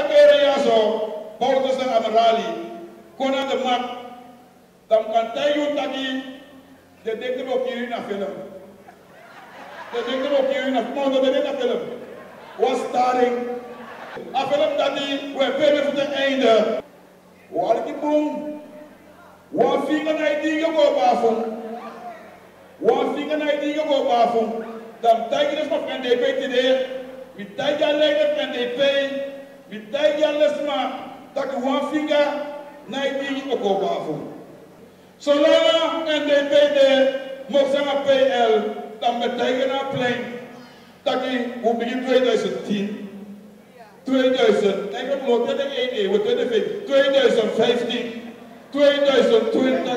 alle keren ja zo, Bordes de Amerali, kon aan de mak, dan kan hij taki, de denken ook hier in een film. De denken ook hier in een film. Was starring, een film dat die, we hebben voor het einde. Waar ik boom, waar vinger naar die gekomen waar vinger naar die gekomen dan tijdens mijn NDP te met tijdens leider NDP, met tijdens maar dat ik waar vinger naar die gekomen zolang NDP de mocht zijn PL, dan betekent dat plein dat ik hoe begin 2010. 2000, ik heb nog 2015, 2015, 2020,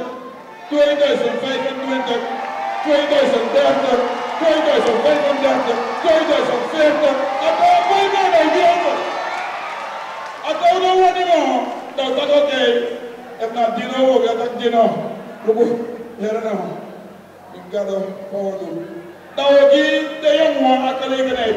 2025, 2030, 2035, 2040. Ik don't know anymore. Dat is oké. Ik heb dino, ik heb dino. Look, here now. Ik ga er voor doen. Dat ook hier de jongen aan de gelegenheid.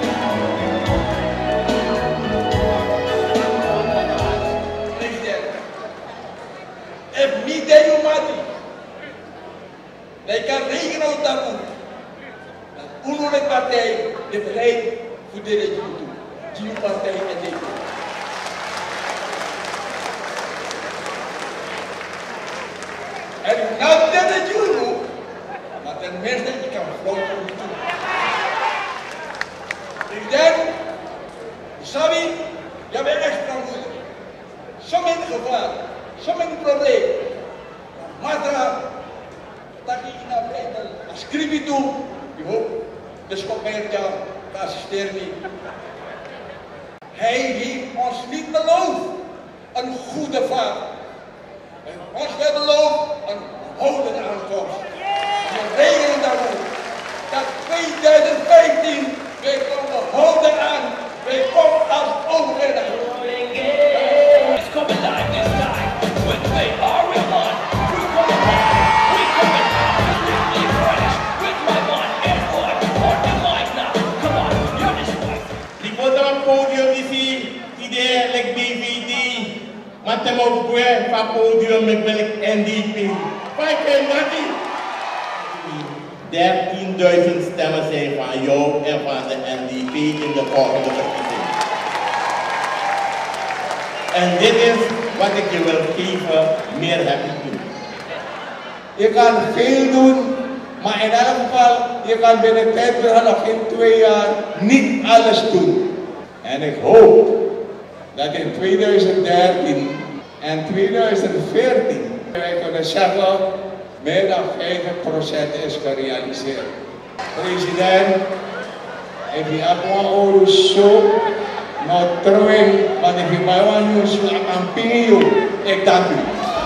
If niet de mati, wij kan rekenen op dat een onnodige partij de vrijheid voor de regio toe. Die partij en de en nou dat het jullie, maar tenminste je kan floten op toe. Ik denk, Sabi, jij bent extra moeilijk. Sommige gevaar. Sommige problemen, matra, dat je in een breedte script toe, je hoort, de schopmerkja, de assisteert. Hij heeft ons niet beloofd een goede vaart. En ons heeft beloofd een houden aankomst. We rekenen daarop dat 2015 wij komen houden aan, wij komen als overheden. It's coming live this time. When they are in one, we come alive. We come in completely fresh. With my one and one on the mic now. Come on, you're this voice. Die foto op podium is idee like DVD. Maar te mogen van podium met welk NDP. Vijf keer Nati. 13.000 stemmen zijn van jou en van de NDP in de volgende verkiezing. En dit is wat ik je wil geven, meer heb ik niet. Je kan veel doen, maar in elk geval, je kan binnen tijd nog in 2 jaar niet alles doen. En ik hoop dat in 2013 en 2014 wij kunnen zeggen, meer dan 50% is gerealiseerd. President, if you have one show, nou terwijl, want ik heb bij een nieuws campagne, ik dank u.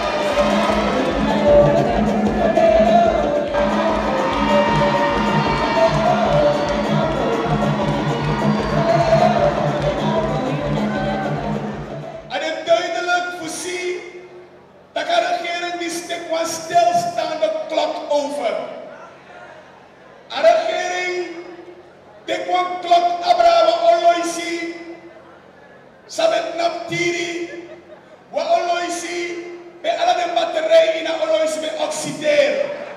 En het duidelijk voorzien dat de regering die stik was stilstaande klok over. De regering die kwam klok Abraham Oloisi. Sabet naptiri, wa oloisi, be alle de batterij in a oloisi be oxideer.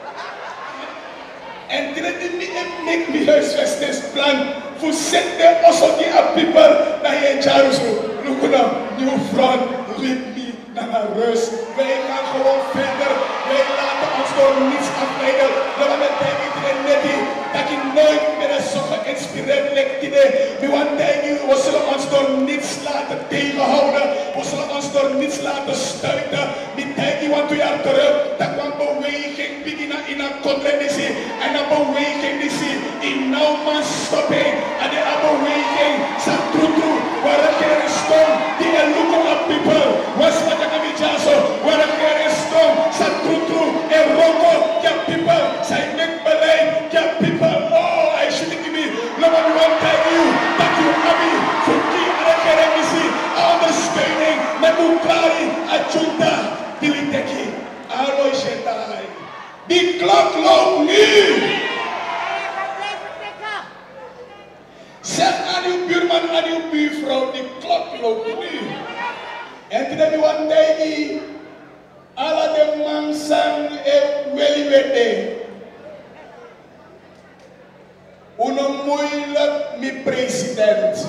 En dit is niet een huisvestingsplan voor zitten also die a people na je jaruzo. Lukuna, nieuw front, ritme, naar rust. Wij gaan gewoon verder. Wij laten ons door niets afleiden. Dat we met tegen net dat je nooit meer zo geïnspireerd lijkt. We want we zullen ons door niets laten tegenhouden. We zullen ons door niets laten stuiten. Die tijd want we are terug. Dat kwam beweging beginnen in een controle. En een beweging die ze in nou man stoppen. En die beweging zijn true. Waar de keren stond. Die een look op people. Was wat ik heb gejazo. Waar de keren stond. Zijn true. En roko. Ja people. Zijn nek beleid. Ja people. Oh, I should give me. No one will tell you that you have me. Voor die aan de keren is ondersteuning. Met Ukraine. Adjunta. Diliteki. Aloy Shetai. Die klok loopt nu. buurvrouw, die klok loopt nu. En toen heb je one day, alle de mensen willen weten. Hoe moeilijk mijn president.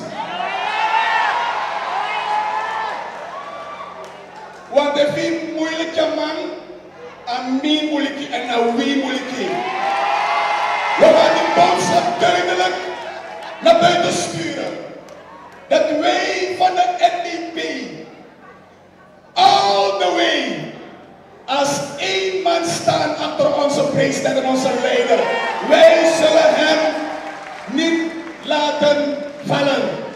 Want if je moeilijke man, aan mij moeilijke en aan wie moeilijke. We gaan die boodschap duidelijk naar buiten sturen. Dat wij van de NDP, all the way, als één man staan achter onze president en onze leider. Wij zullen hem niet laten vallen.